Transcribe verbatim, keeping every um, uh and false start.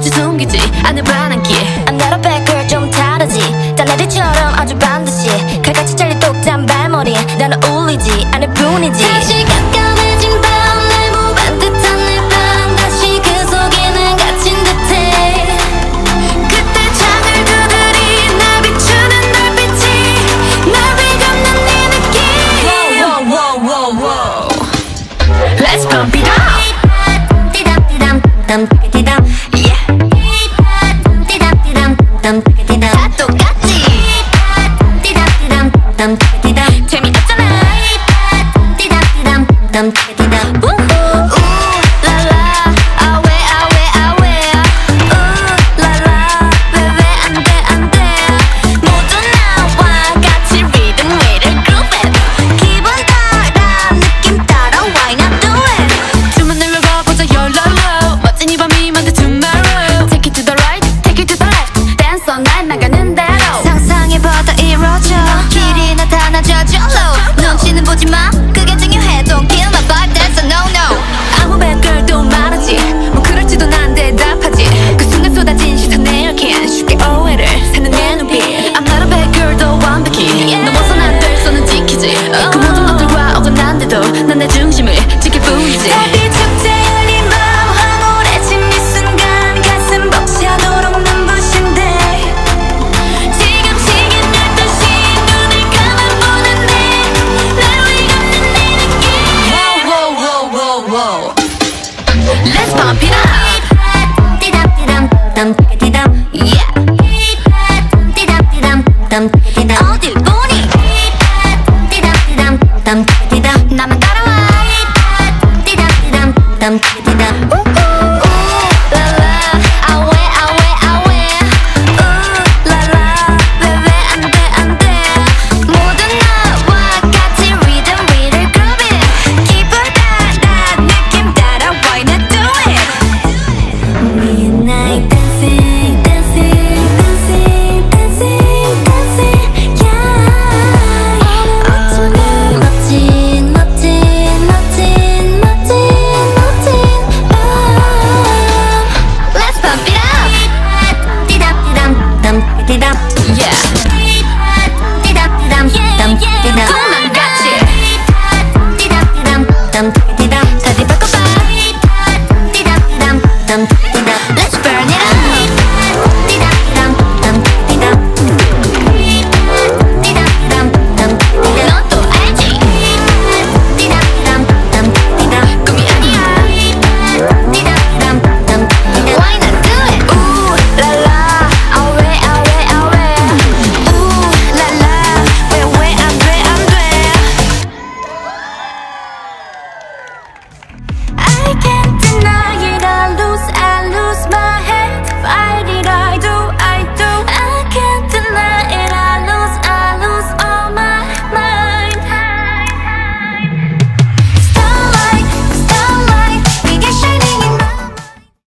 도무지 숨기지 않을 반항기 I'm not a bad girl 좀 다르지 딸내리처럼 아주 반드시 칼같이 잘린 똑단 발머리 나는 울리지 않을 뿐이지 다시 깜깜해진 밤 날 무반 듯한 내 방 다시 그 속에는 갇힌 듯해 그때 창을 두드린 날 비추는 달빛이 날 비감는 네 느낌 Wow wow wow wow wow Let's pump it up Yeah 다 똑같지 재미없잖아 우라라 아왜 아왜 아왜 우라라 왜 왜 안돼 안돼 모두 나와 같이 리듬 위를 groove 기분 따라 느낌 따라 why not do it 주문을 외워보자 YOLO 멋진 이 밤이 만든 tomorrow Take it to the right, take it to the left Dance all night 나가는 대로 상상해봐도 이루어져 길이 나타나져 절로 눈치는 보지마 그게 중요해 Don't kill my vibe that's a no no 아무 bad girl도 많았지 뭐 그럴지도 난 대답하지 그 순간 쏟아진 시선 내 얽힌 쉽게 오해를 사는 내 눈빛 I'm not a bad girl도 완벽히 넘어선 안 될 선은 지키지 그 모든 것들과 어긋난데도 난 내 중심을 지킬 뿐이지 달빛 축제 열린 밤 황홀해진 이 순간 가슴 벅차도록 눈부신데 지금 시간 열두 시 눈을 감아보는데 날 위감는 네 느낌 Wow wow wow wow wow Let's pump it up